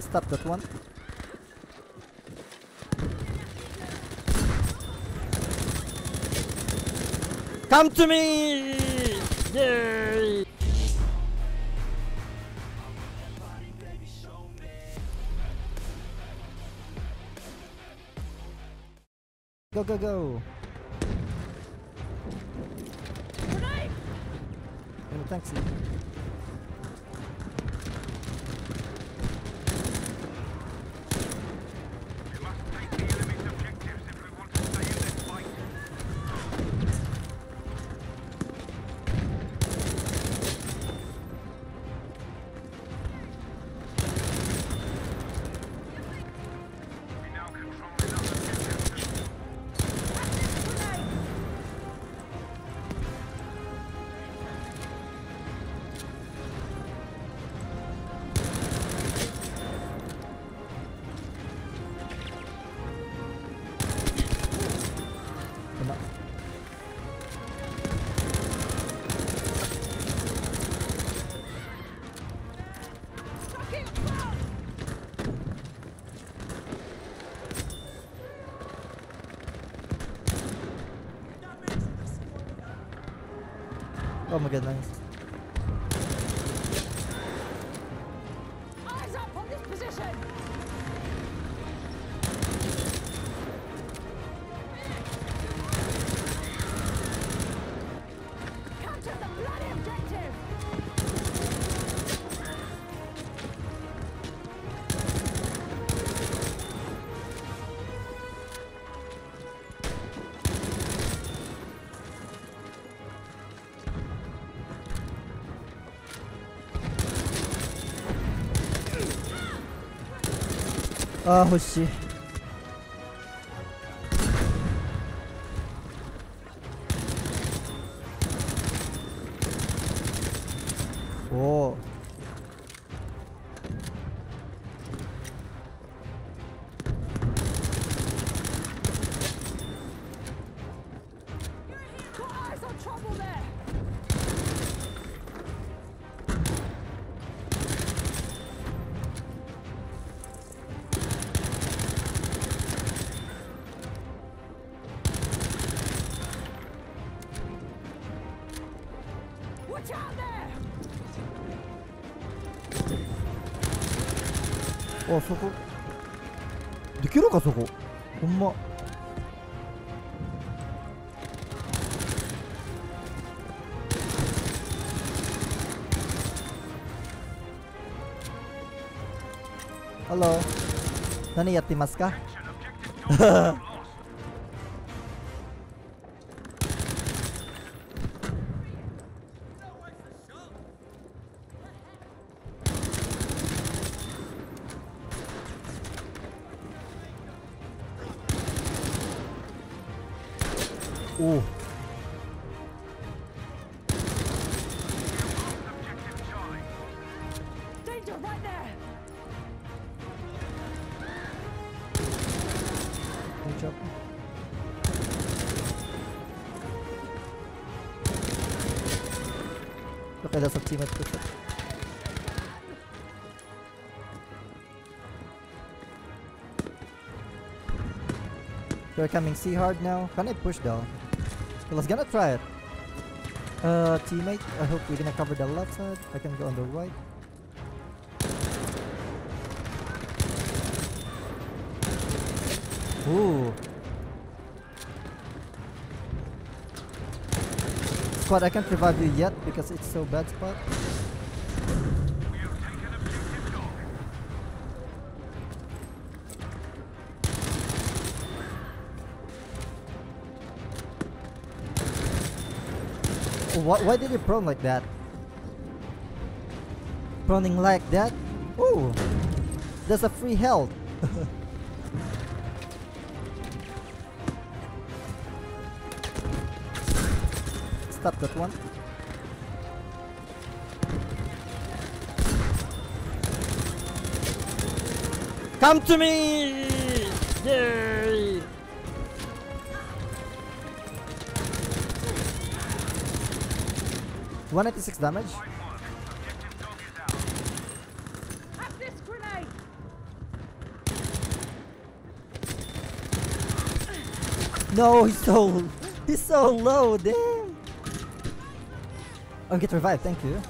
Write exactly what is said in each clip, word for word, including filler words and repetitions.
Stop that one. Come to me! Yay! Go, go, go! Grenade! Oh, thanks. Oh my goodness. Eyes up on this position! Capture the bloody objective! Oh shit. Oh. Got eyes on trouble there! Watch out there! Oh, そこできるかそこほんまハロー何やっていますかOh. Danger right there! Good job. Okay, that's a teammate. Good job. They're coming C hard now. Can I push though? So let's gonna try it. Uh, teammate, I hope we're gonna cover the left side. I can go on the right. Ooh. Squad, I can't revive you yet because it's so bad spot. Why, why did you prone like that? Proning like that? Ooh! That's a free health! Stop that one. Come to me! Yay! one eighty-six damage. Have this grenade! No, he's so he's so low, damn. Oh, get revived, thank you.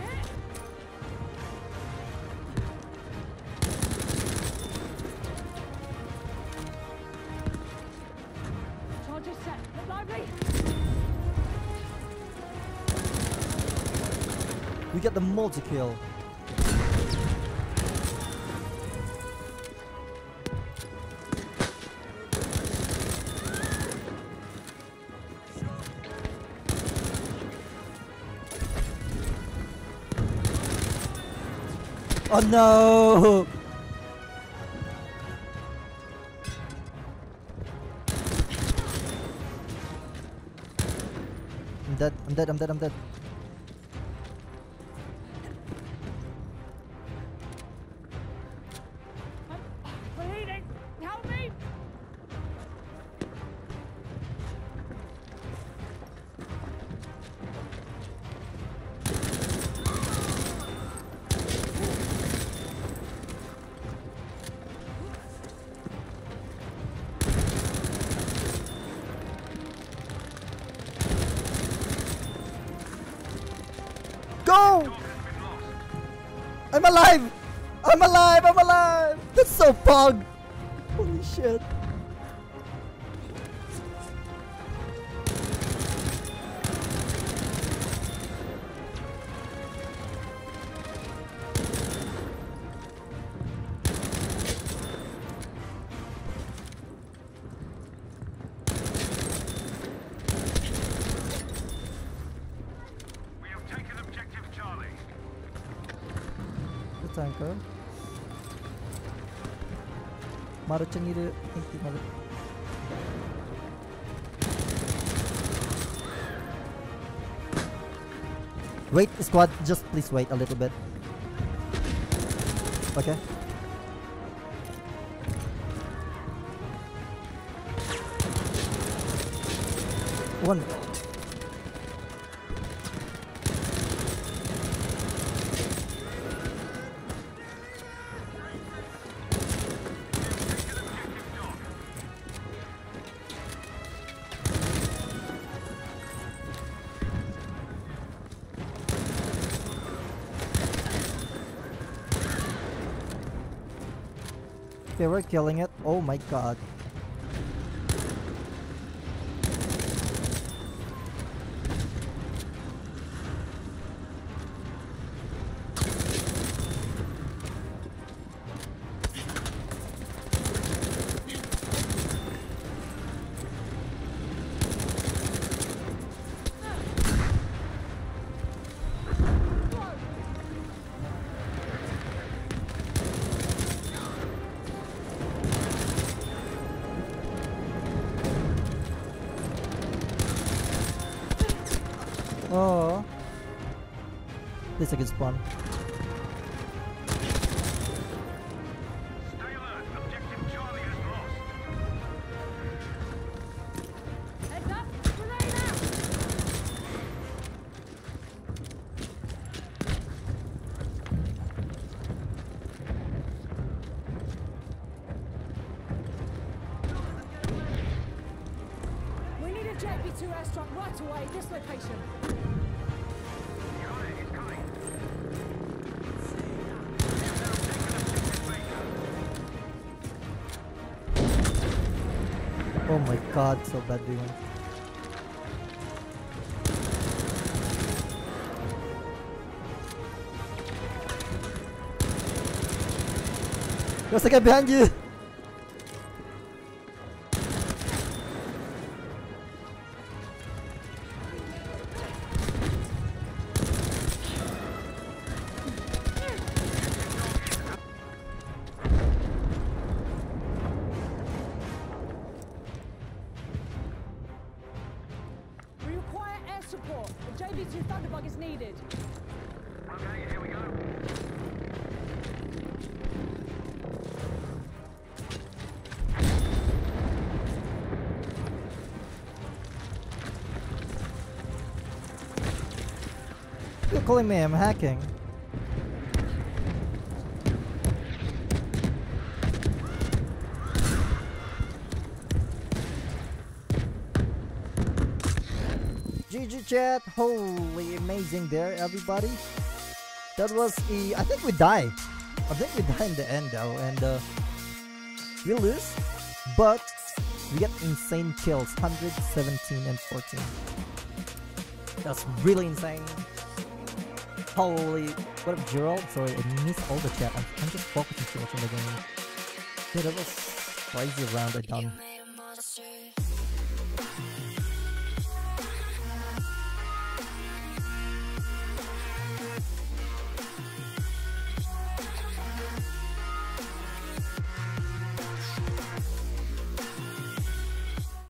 Charges set. Look lively. We get the multi-kill. Oh no! I'm dead, I'm dead, I'm dead, I'm dead. I'm bleeding. Help me. Go! I'm alive! I'm alive! I'm alive! That's so pog! Holy shit. We have taken objective Charlie. The tanker. Maruchan need to think mother. Wait, squad, just please wait a little bit. Okay. One. Okay, we're killing it. Oh my god. Oh. This is a good spawn. Stay alert. Objective Charlie is lost. Heads up. Grenade out. We need a J B two airstrike right away at this location. Got it. It's coming. Oh my god, so bad doing. There's a guy behind you! We require air support. A J B two Thunderbug is needed. Okay, here we go. You're calling me I'm hacking. G G chat. Holy amazing there, everybody. That was a. I think we die. I think we die in the end though, and uh, we lose, but we get insane kills, one hundred seventeen and fourteen. That's really insane. Holy, what up, Gerald? Sorry, I missed all the chat. I'm, I'm just focusing too much on the game. Yeah, that was crazy round I done.